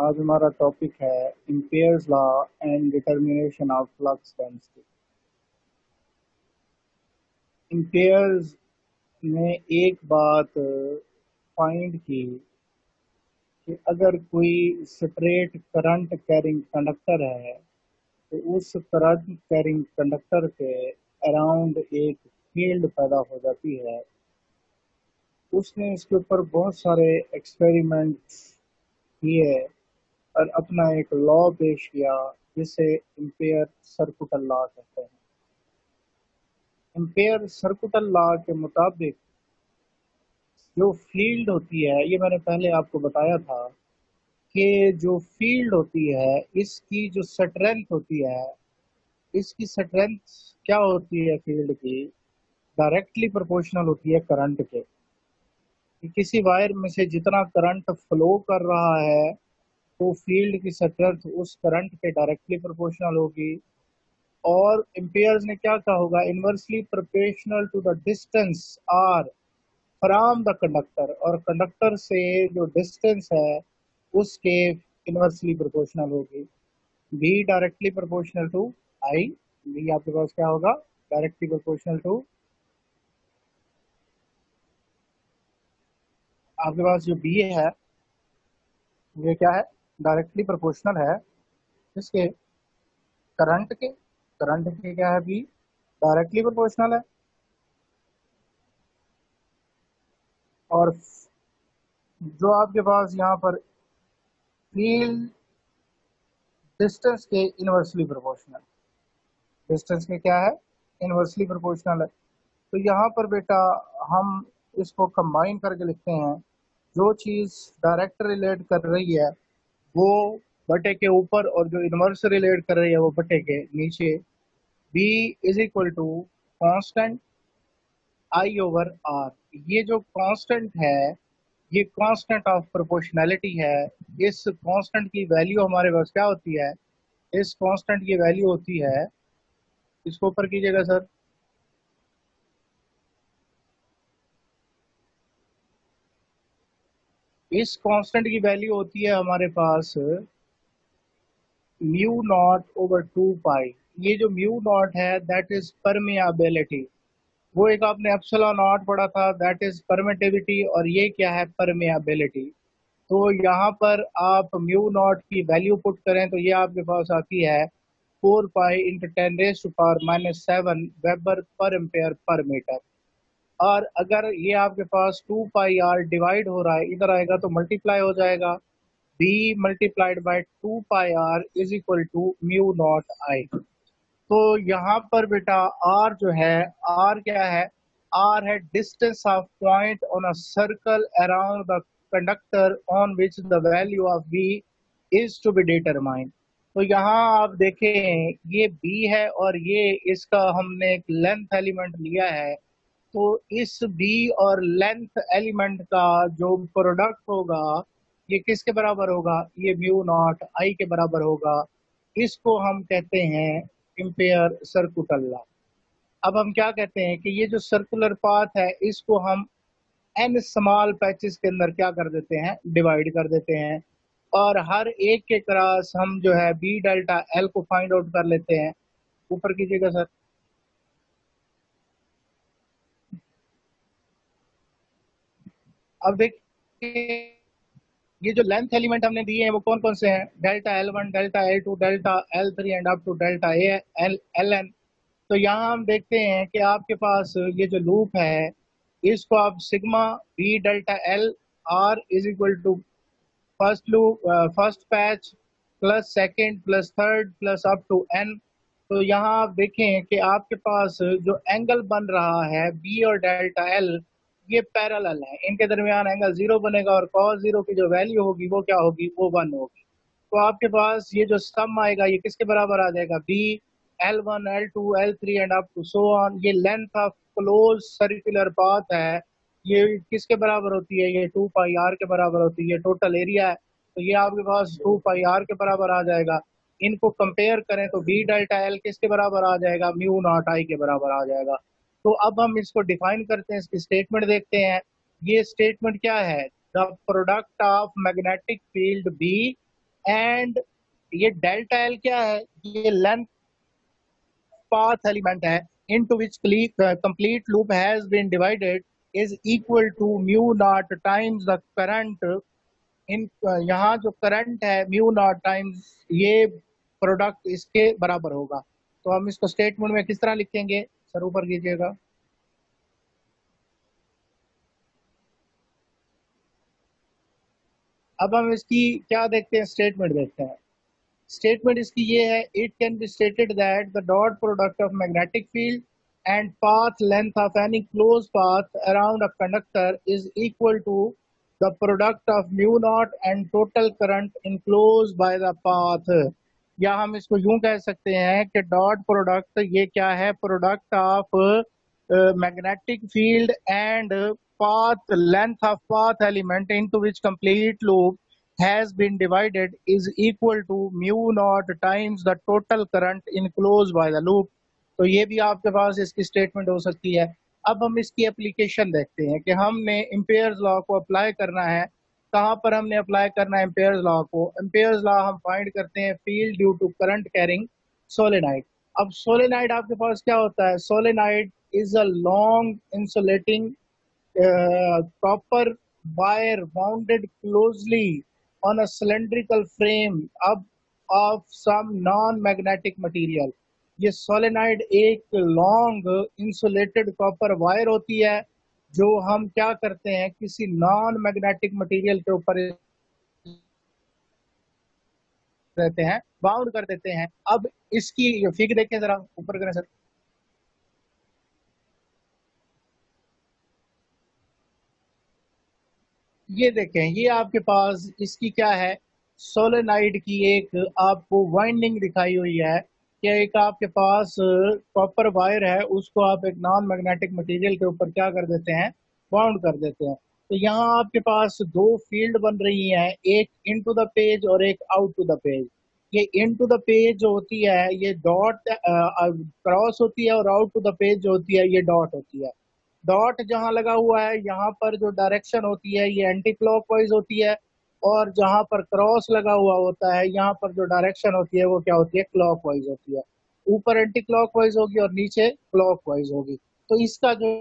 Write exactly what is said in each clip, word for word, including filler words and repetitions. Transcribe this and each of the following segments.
आज हमारा टॉपिक है Ampere's law and determination of flux density. Ampere's ने एक बात फाइंड की कि अगर कोई स्ट्रेट करंट कैरिंग कंडक्टर है तो उस करंट कैरिंग कंडक्टर के अराउंड एक फील्ड पैदा हो जाती है। उसने इसके ऊपर बहुत सारे एक्सपेरिमेंट्स किए और अपना एक लॉ पेश किया जिसे एम्पियर सर्कुटल लॉ कहते हैं। एम्पियर सर्कुटल लॉ के मुताबिक जो फील्ड होती है, ये मैंने पहले आपको बताया था कि जो फील्ड होती है इसकी जो स्ट्रेंथ होती है, इसकी स्ट्रेंथ क्या होती है फील्ड की, डायरेक्टली प्रोपोर्शनल होती है करंट के। कि किसी वायर में से जितना करंट फ्लो कर रहा है तो फील्ड की स्ट्रेंथ उस करंट के डायरेक्टली प्रोपोर्शनल होगी। और एम्पियर्स ने क्या कहा होगा, inversely proportional to the distance R from the conductor, और कंडक्टर से जो डिस्टेंस है उसके इनवर्सली प्रोपोर्शनल होगी। B directly proportional to I, B आपके पास क्या होगा, डायरेक्टली प्रोपोर्शनल टू, आपके पास जो बी है ये क्या है, डायरेक्टली प्रोपोर्शनल है इसके करंट के, करंट के क्या है, बी डायरेक्टली प्रोपोर्शनल है। और जो आपके पास यहाँ पर फील्ड डिस्टेंस के इनवर्सली प्रोपोर्शनल, डिस्टेंस के क्या है, इनवर्सली प्रोपोर्शनल है। तो यहाँ पर बेटा हम इसको कंबाइन करके लिखते हैं, जो चीज़ डायरेक्ट रिलेट कर रही है वो बटे के ऊपर और जो इनवर्स रिलेट कर रही है वो बटे के नीचे। B is equal to constant I over R. ये जो कांस्टेंट है ये कांस्टेंट ऑफ प्रोपोर्शनैलिटी है। इस कांस्टेंट की वैल्यू हमारे पास क्या होती है, इस कांस्टेंट की वैल्यू होती है, इसको ऊपर कीजिएगा सर, इस कांस्टेंट की वैल्यू होती है हमारे पास mu naught over two pi. ये जो म्यू नॉट है दैट इज परमियाबिलिटी, वो एक आपने एप्सिलॉन नॉट पढ़ा था, दैट इज परमिटिविटी, और ये क्या है, परमियाबिलिटी। तो यहाँ पर आप म्यू नॉट की वैल्यू पुट करें तो ये आपके पास आती है four pi into ten raise to power minus seven weber पर एम्पेयर पर मीटर। और अगर ये आपके पास टू पाई आर डिवाइड हो रहा है, इधर आएगा तो मल्टीप्लाई हो जाएगा, B multiplied by two pi R is equal to mu naught I. तो यहाँ पर बेटा आर जो है, आर क्या है, आर है distance of point on a circle around the conductor on which the value of B is to be determined. तो यहाँ आप देखें ये बी है और ये इसका हमने एक लेंथ एलिमेंट लिया है, तो इस बी और लेंथ एलिमेंट का जो प्रोडक्ट होगा ये किसके बराबर होगा, ये म्यू नॉट आई के बराबर होगा। इसको हम कहते हैं एम्पियर सर्कुलर लॉ। अब हम क्या कहते हैं कि ये जो सर्कुलर पाथ है इसको हम एन स्मॉल पैचेस के अंदर क्या कर देते हैं, डिवाइड कर देते हैं, और हर एक के क्रॉस हम जो है बी डेल्टा एल को फाइंड आउट कर लेते हैं। ऊपर कीजिएगा सर, अब देखिए ये जो लेंथ एलिमेंट हमने दिए हैं वो कौन कौन से हैं, delta L one, delta L two, delta L three and up to delta A L L N. तो यहाँ हम देखते हैं कि आपके पास ये जो लूप है इसको आप sigma B delta L R is equal to first loop, first patch plus second plus third plus up to N. तो यहाँ आप देखें कि आपके पास जो एंगल बन रहा है बी और डेल्टा एल ये पैरेलल है, इनके दरमियान एंगल जीरो बनेगा और कॉस जीरो की जो वैल्यू होगी वो क्या होगी, वो वन होगी। तो आपके पास ये जो सम आएगा ये किसके बराबर आ जाएगा, B L one L two L three and up to so on. ये length of close circular path है, ये किसके बराबर होती है, ये टू पाई आर के बराबर होती है। ये टोटल एरिया है तो ये आपके पास टू पाई आर के बराबर आ जाएगा। इनको कंपेयर करें तो बी डेल्टा एल किसके बराबर आ जाएगा, म्यू नॉट आई के बराबर आ जाएगा। तो अब हम इसको डिफाइन करते हैं, इसकी स्टेटमेंट देखते हैं। ये स्टेटमेंट क्या है, the product of magnetic field B and ये डेल्टा एल क्या है, ये लेंथ path element है into which uh, complete loop has been divided is equal to mu naught times the current in uh, यहाँ जो current है mu naught times ये product इसके बराबर होगा। तो हम इसको स्टेटमेंट में किस तरह लिखेंगे सर, ऊपर कीजिएगा। अब हम इसकी क्या देखते हैं, स्टेटमेंट देखते हैं। स्टेटमेंट इसकी ये है, it can be stated that the dot product of magnetic field and path length of any close path around a conductor is equal to the product of mu naught and total current enclose by the path. या हम इसको यूं कह सकते हैं कि dot product ये क्या है, product of magnetic field and path length of path element into which complete loop has been divided is equal to mu naught times the total current enclosed by the loop। तो ये भी आपके पास इसकी statement हो सकती है। अब हम इसकी एप्लीकेशन देखते हैं कि हमने एम्पेयर्स लॉ को अप्लाई करना है। कहाँ पर हमने अप्लाई करना है एम्पेयर्स लॉ को? एम्पेयर्स लॉ हम फाइंड करते हैं field due to current carrying solenoid. अब सोलेनाइड आपके पास क्या होता है? Solenoid is a long insulating uh, copper wire wounded closely on a cylindrical frame of, of some non-magnetic material। ये सोलेनाइड एक लॉन्ग इंसुलेटेड कॉपर वायर होती है जो हम क्या करते हैं, किसी नॉन मैग्नेटिक मटेरियल के ऊपर रहते हैं, बाउंड कर देते हैं। अब इसकी फिगर देखें जरा, ऊपर करें सर। ये देखें, ये आपके पास इसकी क्या है, सोलेनाइड की एक आपको वाइंडिंग दिखाई हुई है कि एक आपके पास कॉपर वायर है, उसको आप एक नॉन मैग्नेटिक मटेरियल के ऊपर क्या कर देते हैं, बाउंड कर देते हैं। तो यहाँ आपके पास दो फील्ड बन रही हैं, एक इनटू द पेज और एक आउट टू द पेज। ये इनटू द पेज जो होती है ये डॉट क्रॉस होती है, और आउट टू द पेज जो होती है ये डॉट होती है। डॉट जहां लगा हुआ है यहाँ पर जो डायरेक्शन होती है ये एंटी क्लॉकवाइज होती है, और जहां पर क्रॉस लगा हुआ होता है यहाँ पर जो डायरेक्शन होती है वो क्या होती है, क्लॉकवाइज होती है। ऊपर एंटी क्लॉकवाइज होगी और नीचे क्लॉकवाइज होगी। तो इसका जो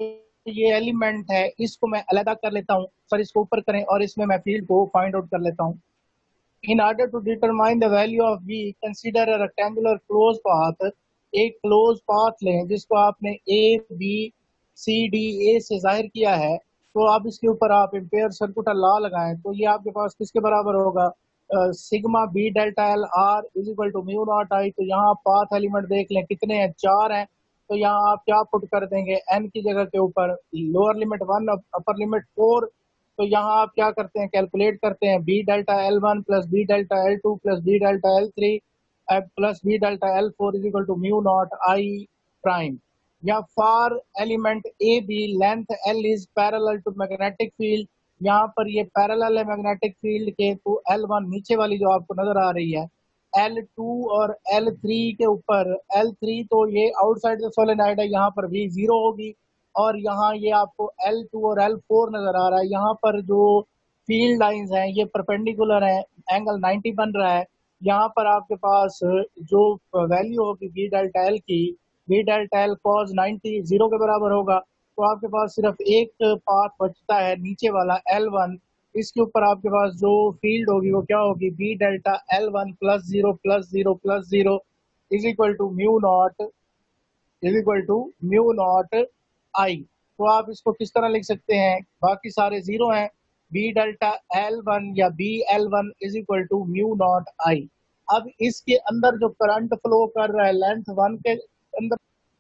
ये एलिमेंट है इसको मैं अलग कर लेता हूँ सर, इसको ऊपर करें और इसमें मैं फील्ड को फाइंड आउट कर लेता हूँ। In order to determine the value of V, consider a rectangular closed path। एक closed path लें जिसको आपने A, B, C, D, A से जाहिर किया है। तो आप इसके ऊपर आप एम्पेयर सर्कुलर लॉ लगाएं तो ये आपके पास किसके बराबर होगा, sigma B delta L R is equal to mu naught I. तो यहाँ पाथ एलिमेंट देख लें कितने हैं, चार हैं। तो यहाँ आप क्या पुट कर देंगे, एन की जगह के ऊपर lower limit one, upper limit four. तो यहाँ आप क्या करते हैं, कैलकुलेट करते हैं B delta L one plus B delta L two plus B delta L three plus B delta L four is equal to mu naught I prime. या for element A B length L is parallel to magnetic field. यहाँ पर ये parallel है magnetic field के, तो L one नीचे वाली जो आपको नजर आ रही है, एल टू और एल थ्री के ऊपर, एल थ्री तो ये आउटसाइड द सोलेनाइड है, यहाँ पर भी जीरो होगी। और यहाँ ये आपको एल टू और एल फोर नजर आ रहा है। यहाँ पर जो फील्ड लाइंस हैं ये परपेंडिकुलर हैं, एंगल नाइंटी बन रहा है। यहाँ पर आपके पास जो वैल्यू होगी बी डेल्टा एल की, B delta L cos ninety zero के बराबर होगा। तो आपके पास सिर्फ एक पाथ बचता है नीचे वाला एल वन। इसके ऊपर आपके पास जो फील्ड होगी वो क्या होगी, B delta L one plus zero plus zero plus zero is equal to mu naught is equal to mu naught I. तो आप इसको किस तरह लिख सकते हैं, बाकी सारे जीरो हैं, बी डेल्टा एल वन या B L one is equal to mu naught I. अब इसके अंदर जो करंट फ्लो कर रहा है लेंथ वन के अंदर,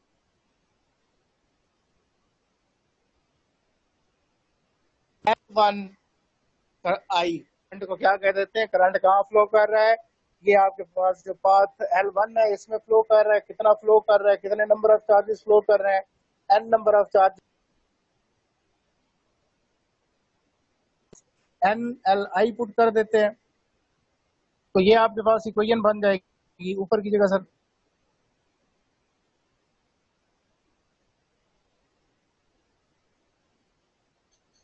एल वन आई करंट को क्या कह देते हैं, करंट कहाँ फ्लो कर रहा है, ये आपके पास जो पाथ एल वन है इसमें फ्लो कर रहा है। कितना फ्लो कर रहा है, कितने नंबर ऑफ चार्जेस फ्लो कर रहे हैं, N number of charges, N L I put कर देते हैं। तो ये आपके पास इक्वेशन बन जाएगी, ऊपर की जगह सर।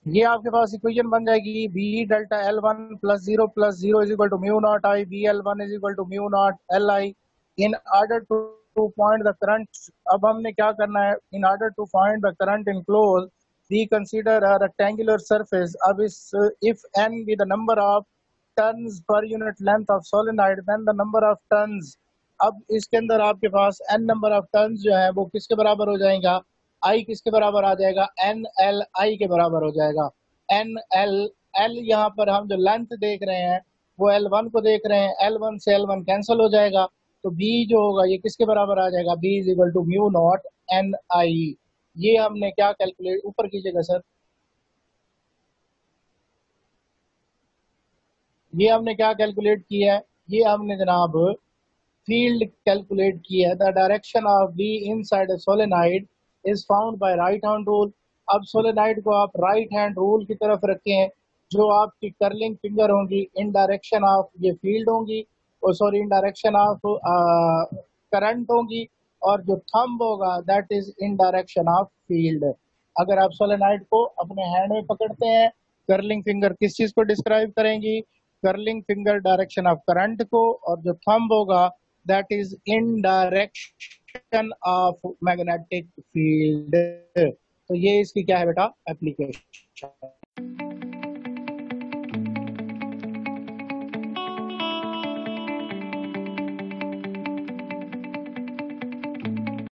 ये आपके पास इक्वेशन बन जाएगी B delta L one plus zero plus zero is equal to mu naught I B L one is equal to mu naught L I in order to to find the current. अब हमने क्या करना है, in order to find the current enclose we consider a rectangular surface. अब इस if N be the number of turns per unit length of solenoid then the number of turns. अब इसके अंदर आपके पास एन नंबर ऑफ टर्न्स जो है वो किसके बराबर हो जाएगा, आई किसके बराबर आ जाएगा, एन एल आई के बराबर हो जाएगा। एन एल एल यहाँ पर हम जो लेंथ देख रहे हैं वो एल वन को देख रहे हैं, एल वन से एल वन कैंसिल हो जाएगा, तो बी जो होगा ये किसके बराबर आ जाएगा, B is equal to mu naught N I. ये हमने क्या कैलकुलेट, ऊपर कीजिएगा सर, ये हमने क्या कैलकुलेट किया है, ये हमने जनाब फील्ड कैलकुलेट की है। The direction of B inside a solenoid is found by right hand rule. अब सोलेनोइड को आप राइट हैंड रूल की तरफ रखें, जो आपकी कर्लिंग फिंगर होंगी इन डायरेक्शन ऑफ ये फील्ड होंगी, और sorry in direction of current होंगी, और जो थंब होगा that is in direction of field. अगर आप सोलेनोइड को अपने हैंड में पकड़ते हैं, कर्लिंग फिंगर किस चीज को डिस्क्राइब करेंगी, curling finger direction of current को, और जो थंब होगा that is in direction of magnetic field। तो ये इसकी क्या है बेटा, एप्लीकेशन।